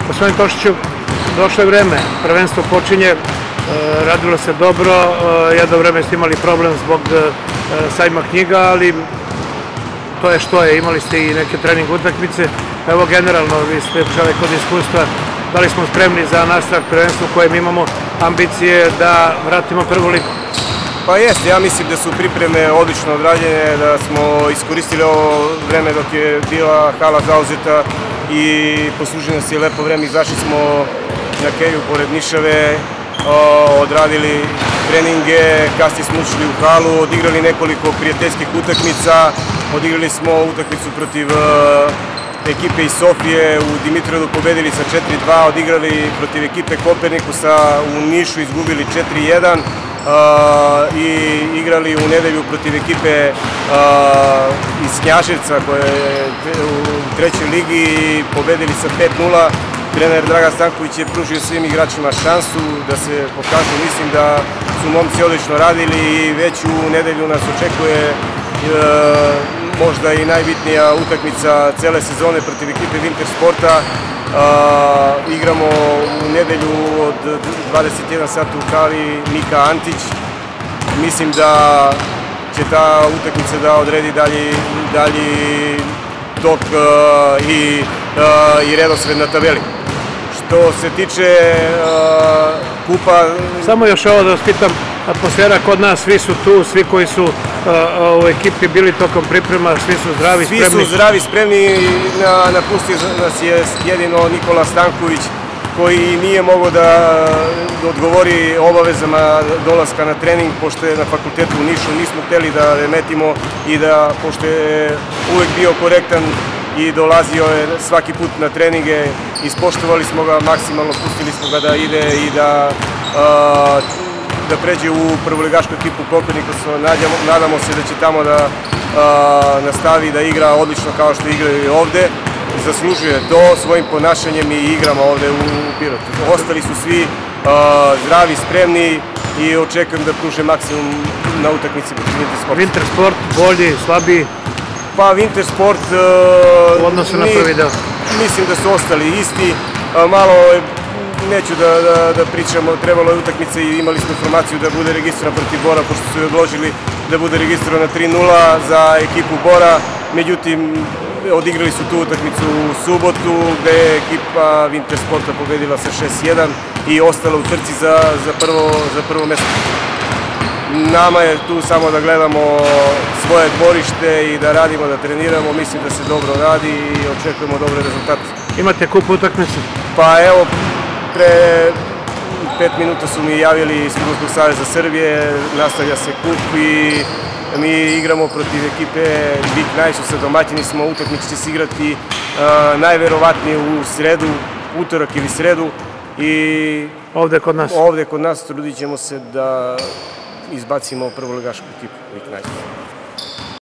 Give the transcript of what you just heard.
Gospodin Tošiću, došlo je vreme, prvenstvo počinje, radilo se dobro, jedno vreme ste imali problem zbog sajma knjiga, ali to je što je, imali ste i neke trening utakmice. Evo generalno, vi ste čovjek od iskustva, da li smo spremni za nastavak prvenstva u kojem imamo ambicije da vratimo prvu ligu? Pa jeste, ja mislim da su pripreme odlično odrađene, da smo iskoristili ovo vreme dok je bila hala zauzeta i poslužili nas je lepo vreme. Izašli smo na keju pored Nišave, odradili treninge, kasnije smo ušli u halu, odigrali nekoliko prijateljskih utakmica, odigrali smo utakmicu protiv ekipe iz Sofije, u Dimitrovgradu pobedili sa 4-2, odigrali protiv ekipe Kopernikusa u Nišu, izgubili 4-1 i igrali u nedelju protiv ekipe iz Knjaževca koja je u trećoj ligi i pobedili sa 5-0. Trener Dragan Stanković je pružio svim igračima šansu da se pokažu. Mislim da su momci odlično radili i već u nedelju nas očekuje možda i najbitnija utakmica cele sezone protiv ekipe Wintersporta. Igramo u nedelju od 21 sata u hali Mika Antić. Mislim da će ta utakmica da odredi dalji tok i redosled na tabeli. Što se tiče kupa... Samo još ovo da vas pitam, atmosfera kod nas, svi su tu, svi koji su u ekipi bili tokom priprema, svi su zdravi, spremni? Svi su zdravi, spremni, napustio nas je jedino Nikola Stanković koji nije mogao da odgovori obavezama dolaska na trening, pošto je na fakultetu u Nišu, nismo hteli da remetimo i da, pošto je uvek bio korektan i dolazio je svaki put na treninge, ispoštovali smo ga maksimalno, pustili smo ga da ide i da pređe u prvoligašku ekipu Kopernikusa. Nadamo se da će tamo da nastavi da igra odlično kao što igraju i ovde. Zaslužuje to svojim ponašanjem i igrama ovde u Pirotu. Ostali su svi zdravi, spremni i očekujem da pruže maksimum na utakmici protiv Wintersporta. Wintersport, bolji, slabiji? Pa Wintersport... U odnosu na prvi deo? Mislim da su ostali isti. Malo, neću da pričamo, trebalo je utakmice i imali smo informaciju da bude registrovan protiv Bora, pošto su je odložili da bude registrovan na 3-0 za ekipu Bora. Međutim, odigrali su tu utakmicu u subotu, gde je ekipa Wintersporta pobedila sa 6-1 i ostala u trci za prvo mesto. Nama je tu samo da gledamo svoje dvorište i da radimo, da treniramo. Mislim da se dobro radi i očekujemo dobre rezultate. Imate kup utakmice? Pa evo, pre 5 minuta su mi javili iz Fudbalskog saveza Srbije, nastavlja se kup i mi igramo protiv ekipe Big Knajsusa, domaćini smo, utakmica će se igrati najverovatnije u sredu, utorak ili sredu. I ovde kod nas? Ovde kod nas trudit ćemo se da izbacimo prvoligašku ekipu Big Knajsusa.